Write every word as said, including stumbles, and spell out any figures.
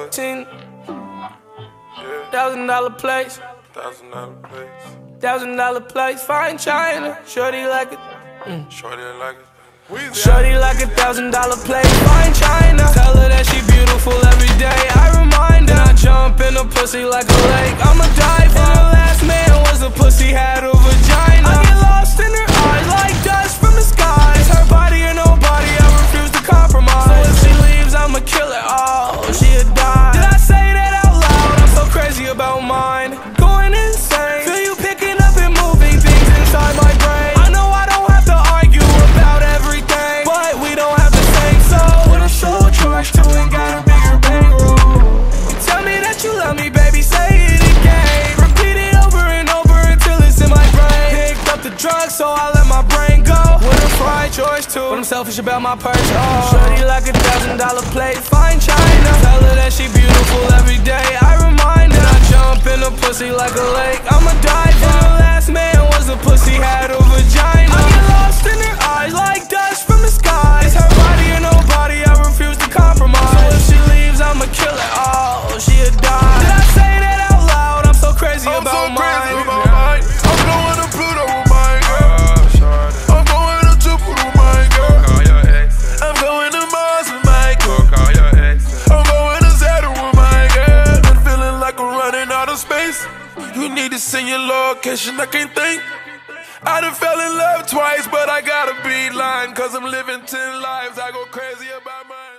Ten thousand dollar place, Thousand dollar place. thousand dollar place, fine china. Shorty like it. Mm. Shorty like it. Shorty like a thousand dollar plate, fine china. Tell her that she beautiful every day, I remind her. I jump in a pussy like a lake, I'm a diver. And her last man was a pussy, had a vagina. I get lost in her eyes like dust from the skies. Her body or nobody, I refuse to compromise. So if she leaves, I'ma kill her, oh, she'll die. Did I say that out loud? I'm so crazy about mine, going insane. Feel you picking up and moving things inside my brain. I know I don't have to argue about everything, but we don't have the same soul. What I'm so charged to and got a bigger bankroll. You tell me that you love me, baby, say it again. Repeat it over and over until it's in my brain. Picked up the drugs, so I let my brain go. Would've fried yours too, but I'm selfish about my purse, oh. Shorty like a thousand dollar plate, fine china. Tell her that she beautiful every day, I remind her. I jump in a pussy like a lake, I'm a diver. And her last man was a pussy, had a vagina. I get lost in her eyes like dust from the skies. Her body or nobody, I refuse to compromise. So if she leaves, I'ma kill her, oh, she'll die. Did I say that out loud? I'm so crazy I'm about so mine. crazy about mine. I'm going to Pluto with mine, girl. I'm going to Jupiter with mine, girl. I'm going to Mars with mine, girl. I'm going to Saturn with mine, girl. Been feeling like I'm running out of space. You need to send your location, I can't think. I done fell in love twice, but I gotta be lying, cause I'm living ten lives, I go crazy about mine.